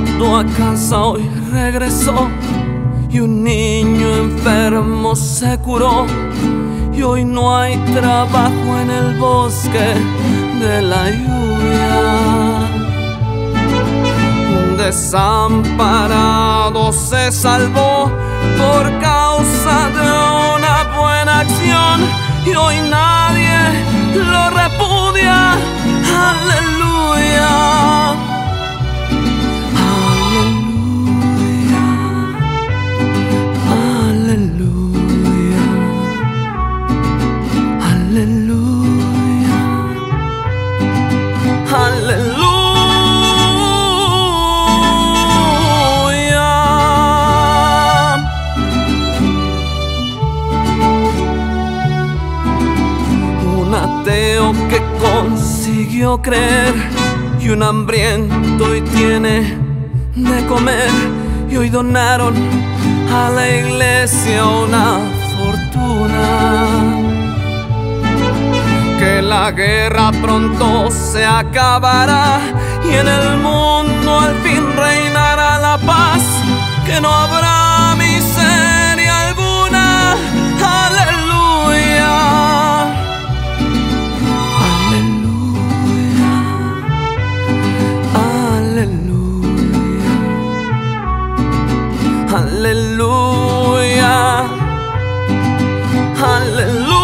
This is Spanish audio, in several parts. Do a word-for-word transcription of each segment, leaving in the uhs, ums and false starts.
llegando a casa hoy regresó, y un niño enfermo se curó, y hoy no hay trabajo en el bosque de la lluvia. Un desamparado se salvó por causa de una buena acción, y hoy nadie lo repudia. Aleluya. Aleluya. Aleluya. Aleluya. Que consiguió creer, y un hambriento y tiene de comer, y hoy donaron a la iglesia una fortuna. Que la guerra pronto se acabará, y en el mundo al fin reinará la paz, que no habrá miseria alguna. Aleluya. Aleluya, aleluya.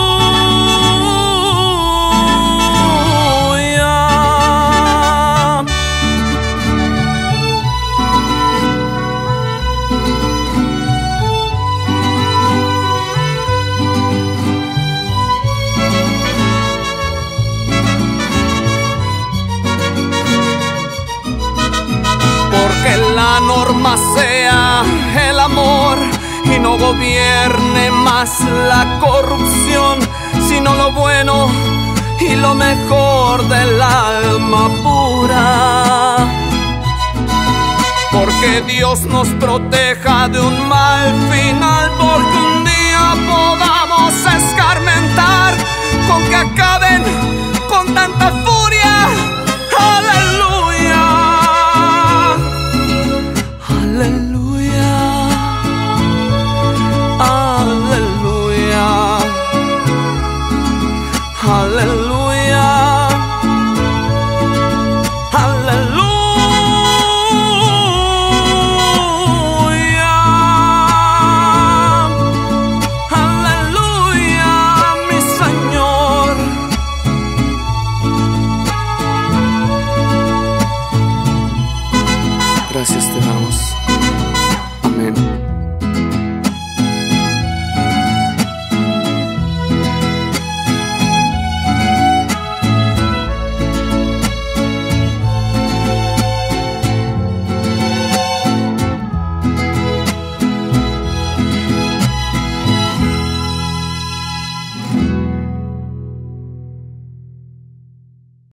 Porque la norma sea el amor, y no gobierne más la corrupción, sino lo bueno y lo mejor del alma pura. Porque Dios nos proteja de un mal final, porque un día podamos escarmentar, con que acaben con tanta